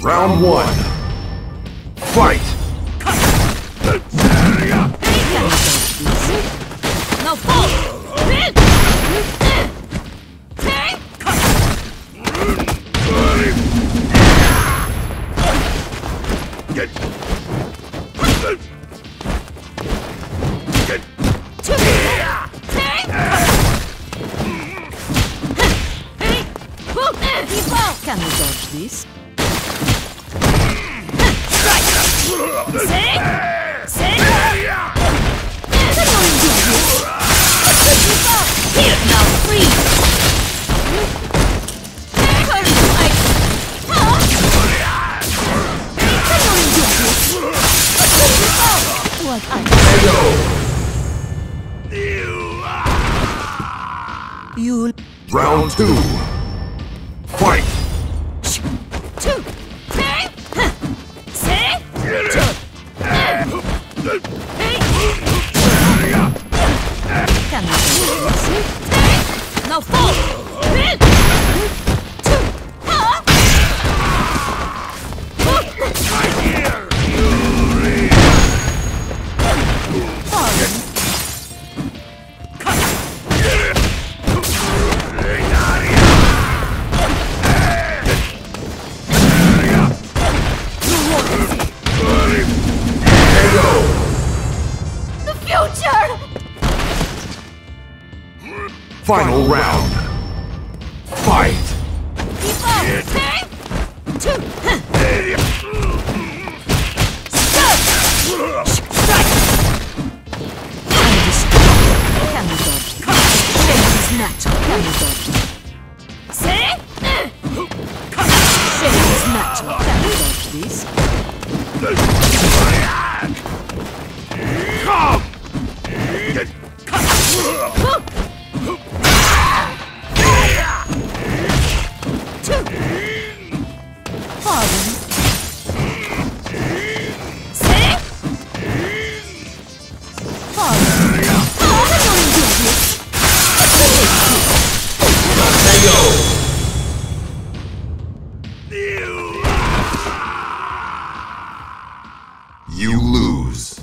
Round one. Fight! No fault! Can we dodge this? Here, now freeze! What I You Round two. Fight! can we dodge this? No fault! The future! Final round. Fight! Can we dodge this? Change is natural. Can we dodge this? Change is natural. Can we dodge this? Pardon? Pardon? You lose.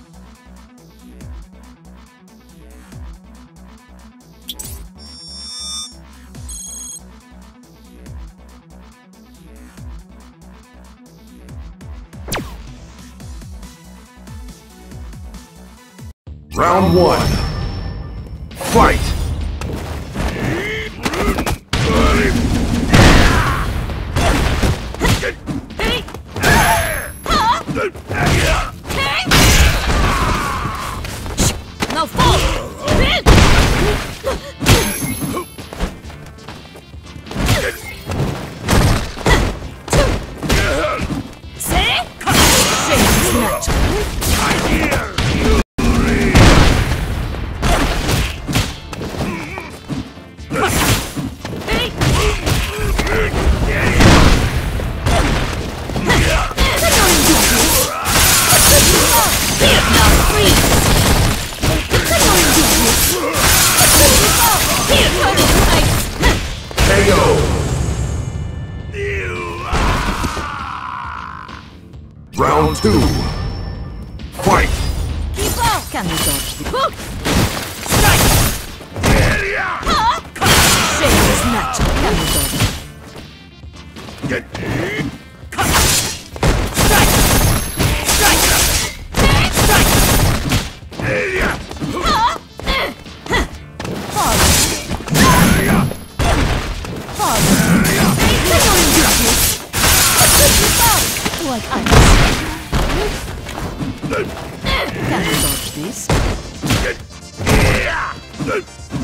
Round one. Fight! No fault! Change is natural. Here, now freeze! Here, turn into ice! KO! Round two. Fight! Keep up! Can we dodge this? Strike! Change is natural. Can we dodge this? Strike! Strike! Strike! Pardon? Pardon? What I Can we dodge this?